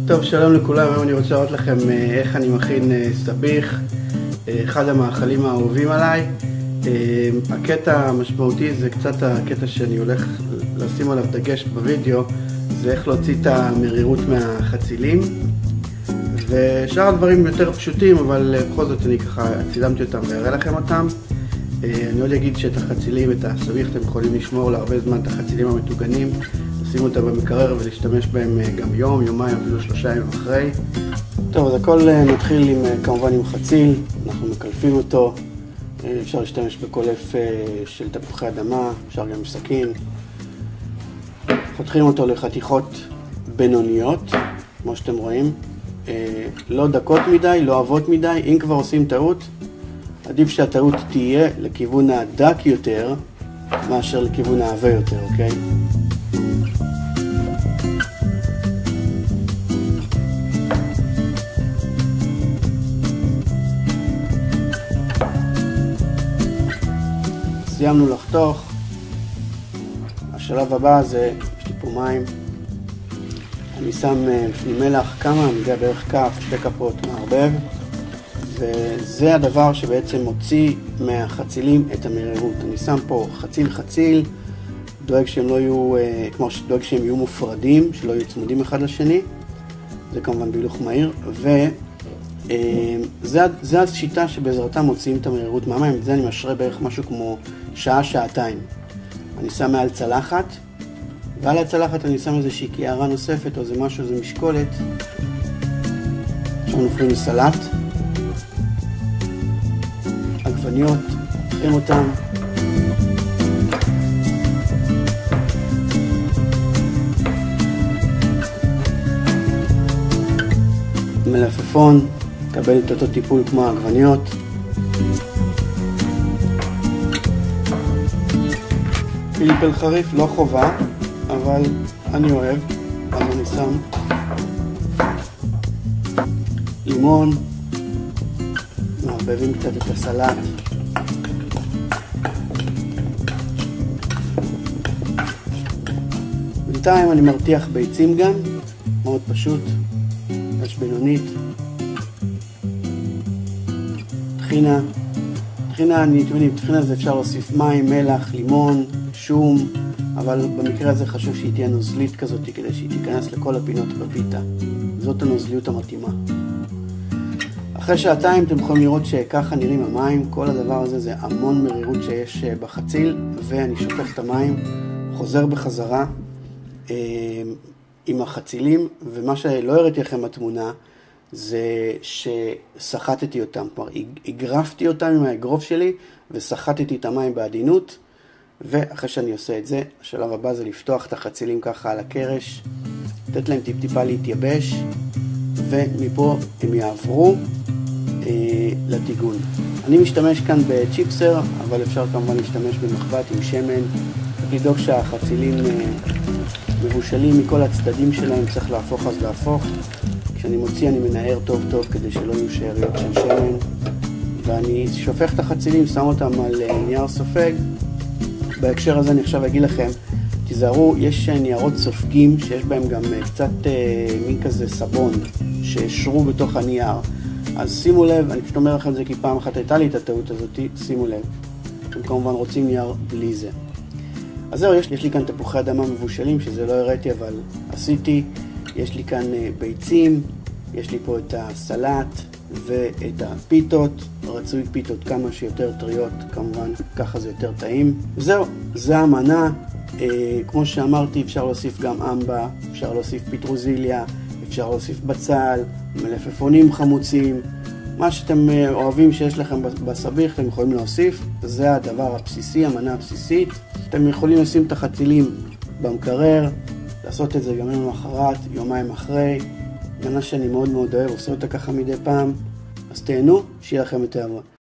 טוב, שלום לכולם. היום אני רוצה להראות לכם איך אני מכין סביח, אחד המאכלים האהובים עליי. הקטע המשמעותי זה קצת הקטע שאני הולך לשים עליו דגש בווידאו, זה איך להוציא את המרירות מהחצילים. ושאר הדברים יותר פשוטים, אבל בכל זאת אני ככה צילמתי אותם ואראה לכם אותם. אני עוד אגיד שאת החצילים, את הסביח, אתם יכולים לשמור להרבה זמן את החצילים המטוגנים, לשים אותם במקרר ולהשתמש בהם גם יום, יומיים, אפילו 3 ימים אחרי. טוב, אז הכל מתחיל כמובן עם חציל, אנחנו מקלפים אותו, אפשר להשתמש בקולף של תפוחי אדמה, אפשר גם עם סכין. חותכים אותו לחתיכות בינוניות, כמו שאתם רואים, לא דקות מדי, לא עבות מדי. אם כבר עושים טעות, עדיף שהטעות תהיה לכיוון הדק יותר מאשר לכיוון העבה יותר, אוקיי? סיימנו לחתוך. השלב הבא זה, יש לי פה מים, אני שם בפנים מלח, כמה, אני יודע בערך כף, 2 כפות מערבב, וזה הדבר שבעצם מוציא מהחצילים את המרירות. אני שם פה חציל, דואג שהם לא יהיו, כמו שדואג שהם יהיו מופרדים, שלא יהיו צמודים אחד לשני, זה כמובן בהילוך מהיר, וזה השיטה שבעזרתה מוציאים את המרירות מהמים. את זה אני משרה בערך משהו כמו שעה-שעתיים. אני שם מעל צלחת, ועל הצלחת אני שם איזושהי קערה נוספת, או זה משהו, זה משקולת. עכשיו נופלים לסלט. עגבניות, נפחים אותם. מלפפון, קבל את אותו טיפול כמו העגבניות. פלפל חריף, לא חובה, אבל אני אוהב, אז אני שם לימון, מערבבים קצת את הסלט, בינתיים אני מרתיח ביצים גם, מאוד פשוט, אש בינונית, טחינה, טחינה זה אפשר להוסיף מים, מלח, לימון, שום, אבל במקרה הזה חשוב שהיא תהיה נוזלית כזאת כדי שהיא תיכנס לכל הפינות בפיתה. זאת הנוזליות המתאימה. אחרי שעתיים אתם יכולים לראות שככה נראים המים. כל הדבר הזה זה המון מרירות שיש בחציל, ואני שופך את המים, חוזר בחזרה עם החצילים, ומה שלא הראיתי לכם בתמונה זה שסחטתי אותם, כלומר הגרפתי אותם עם האגרוף שלי וסחטתי את המים בעדינות. ואחרי שאני עושה את זה, השלב הבא זה לפתוח את החצילים ככה על הקרש, לתת להם טיפה להתייבש, ומפה הם יעברו לטיגון. אני משתמש כאן בצ'יפסר, אבל אפשר כמובן להשתמש במחבת עם שמן. צריך לדאוג שהחצילים מבושלים מכל הצדדים שלהם, צריך להפוך אז להפוך. כשאני מוציא אני מנער טוב כדי שלא יהיו שאריות של שמן, ואני שופך את החצילים, שם אותם על נייר סופג. בהקשר הזה אני עכשיו אגיד לכם, תיזהרו, יש ניירות סופגים שיש בהם גם קצת מין כזה סבון ששרו בתוך הנייר, אז שימו לב, אני פשוט אומר לכם את זה כי פעם אחת הייתה לי את הטעות הזאת, שימו לב, אתם כמובן רוצים נייר בלי זה. אז זהו, יש לי כאן תפוחי אדמה מבושלים, שזה לא הראיתי אבל עשיתי, יש לי כאן ביצים, יש לי פה את הסלט ואת הפיתות, רצוי פיתות כמה שיותר טריות, כמובן ככה זה יותר טעים. זהו, זה המנה. כמו שאמרתי, אפשר להוסיף גם אמבה, אפשר להוסיף פיטרוזיליה, אפשר להוסיף בצל, מלפפונים חמוצים, מה שאתם אוהבים שיש לכם בסביח אתם יכולים להוסיף. זה הדבר הבסיסי, המנה הבסיסית. אתם יכולים לשים את החצילים במקרר, לעשות את זה גם יום למחרת, יומיים אחרי. מנה שאני מאוד אוהב, עושה אותה ככה מדי פעם, אז תהנו, שיהיה לכם יותר.